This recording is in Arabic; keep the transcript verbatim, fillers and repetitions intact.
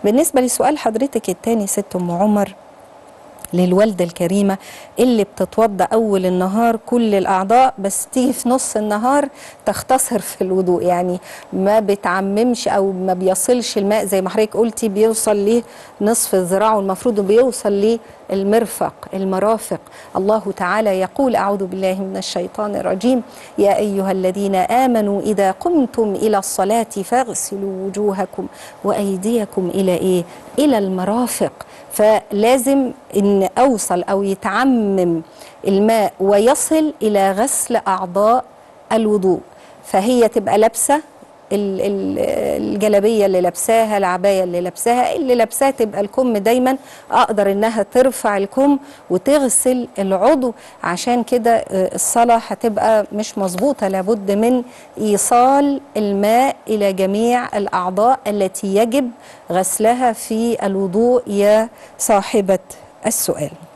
بالنسبة لسؤال حضرتك التاني ست أم عمر للوالدة الكريمة اللي بتتوضى أول النهار كل الأعضاء، بس تيجي في نص النهار تختصر في الوضوء، يعني ما بتعممش أو ما بيصلش الماء زي ما حضرتك قلتي بيوصل ليه نصف الذراع، والمفروض بيوصل للمرفق المرافق. الله تعالى يقول: أعوذ بالله من الشيطان الرجيم: يا أيها الذين آمنوا إذا قمتم إلى الصلاة فاغسلوا وجوهكم وأيديكم إلى إيه؟ إلى المرافق. فلازم ان اوصل او يتعمم الماء ويصل الى غسل اعضاء الوضوء. فهي تبقى لابسه الجلابيه اللي لابساها، العبايه اللي لابساها، اللي لابساها تبقى الكم دايما اقدر انها ترفع الكم وتغسل العضو، عشان كده الصلاه هتبقى مش مظبوطه. لابد من ايصال الماء الى جميع الاعضاء التي يجب غسلها في الوضوء يا صاحبه السؤال.